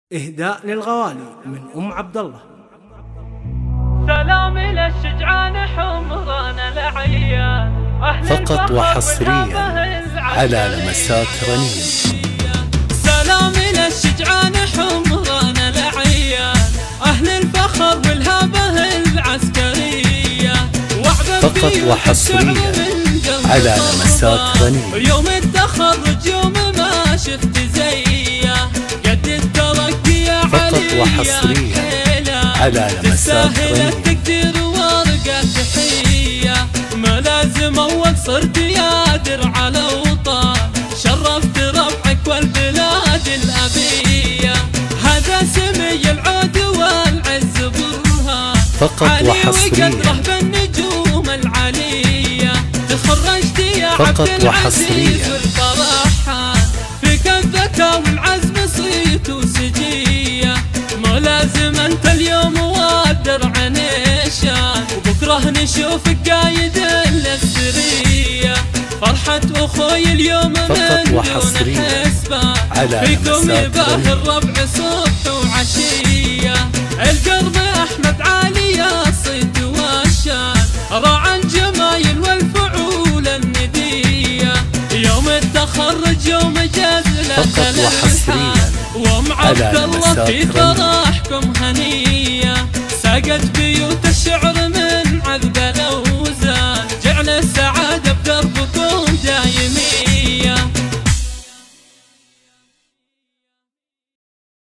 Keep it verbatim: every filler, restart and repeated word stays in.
إهداء للغوالي من أم عبد الله. سلام إلى الشجعان حمران العيان فقط وحصريا على لمسات رنين. سلام إلى الشجعان حمران العيان أهل الفخر والهبة العسكرية. فقط وحصريا على لمسات رنين. يوم التخرج يوم ما شفت زيه قد الترقي يا علي. فقط وحصريا على لمسات رنين. التقدير ورقة تحية ملازم أول صرت يادر على وطن. شرفت ربعك والبلاد الأبية هذا سمي العود والعز برهان. فقط وحصريا بالنجوم العالية تخرجت يا فقط وحصريا والفرحان. فيك الذكاء والعزم صيت وسجية ملازم أنت اليوم والدرع نشان. وبكره نشوفك قايد للسرية فرحة أخوي اليوم فقط وحصريا على فيكم يباه الربع صبح وعشية. القرب أحمد علي الصيت والشان راعى الجمايل والفعول الندية. يوم التخرج يوم جزلة فقط وحصريا وام عبد الله في فرحكم هنية. ساقت بيوت الشعر